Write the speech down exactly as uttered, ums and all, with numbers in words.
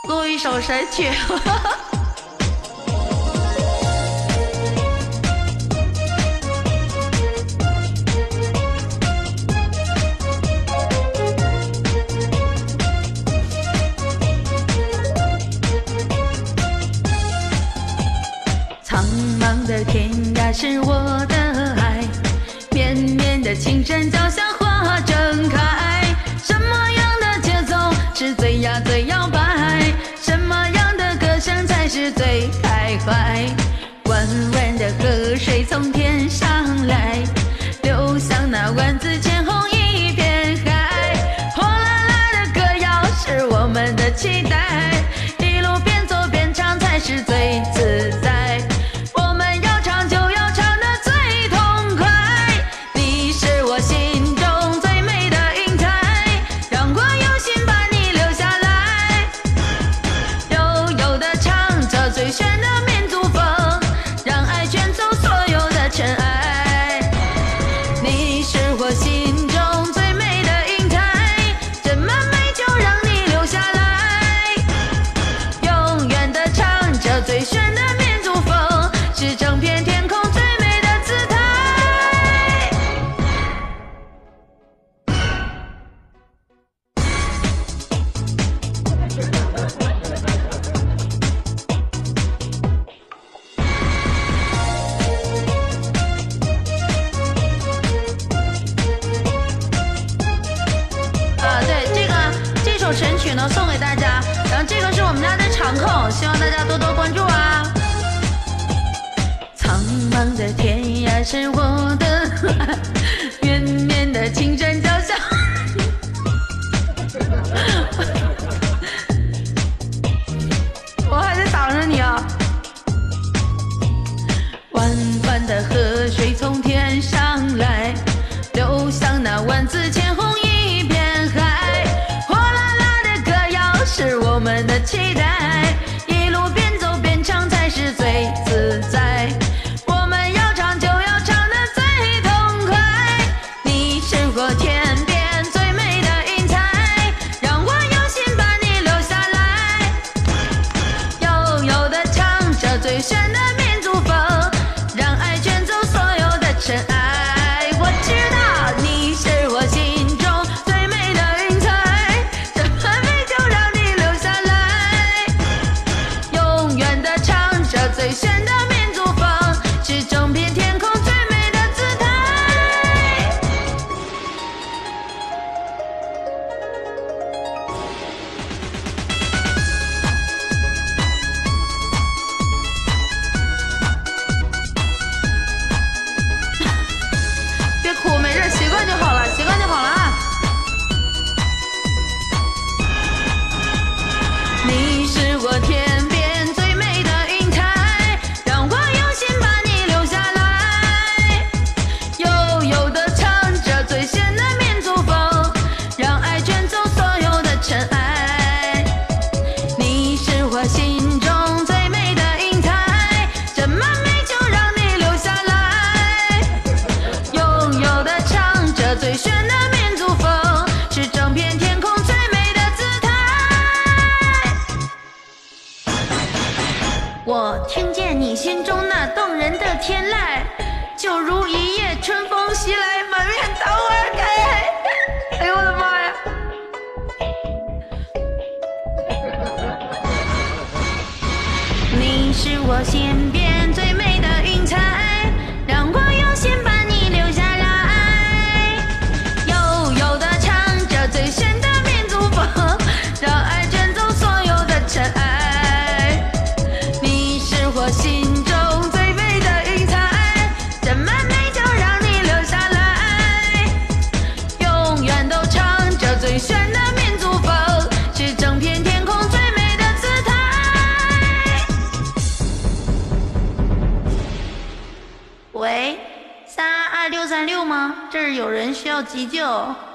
录一首神曲。苍茫的天涯是我的爱，绵绵的青山脚下花正开。什么样的节奏是最呀最摇摆？什么样的歌声才是最开怀？弯弯的河水从天上来，流向那万紫千红一片海。火辣辣的歌谣是我们的期待，一路边走边唱才是最自在。我们要唱就要唱得最痛快，你是我心中最美的云彩，让我有心把你留下来。悠悠地唱着最炫的民族风，让爱卷走所有的尘埃。你是我心中最美的云彩，这么美就让你留下来。永远地唱着最炫的民族风，是整片天空最美的姿态。啊，对，这个这首神曲呢送给大家，然后这个是我们家的场控，希望大家多多关注啊。苍茫的天涯是我的爱，绵绵的青山脚下。我还在挡着你啊！弯弯的河水从天上来，流向那万紫千红一片海。火辣辣的歌谣是我们的期待，一路边走边唱才是最自在。我们要唱就要唱得最痛快，你是我天边最美的云彩，让我有心把你留下来。悠悠地唱着最炫的民族风，让爱卷走所有的尘埃。我知道你是我心中最美的云彩，这么美就让你留下来。永远地唱着最炫的民族风，是整片天空最美的姿态。别哭，没事，习惯就好了，习惯就好了啊。你是我天边最美的云彩，让我有心把你留下来。悠悠地唱着最炫的民族风，让爱卷走所有的尘埃。你是我心中最美的云彩，这么美就让你留下来。永悠地唱着最炫的民族风，是整片天空最美的姿态。我听见你心中那动人的天籁，就如一夜春风袭来，满面桃花开。哎呦我的妈呀！你是我心边最美的云彩，让我有心把你留下来。悠悠地唱着最炫的民族风，让爱卷走所有的尘埃。你是我心中最美的云彩，这么美就让你留下来。永远都唱着最炫的民族风，是整片天空最美的姿态。喂，三二六三六吗？这儿有人需要急救。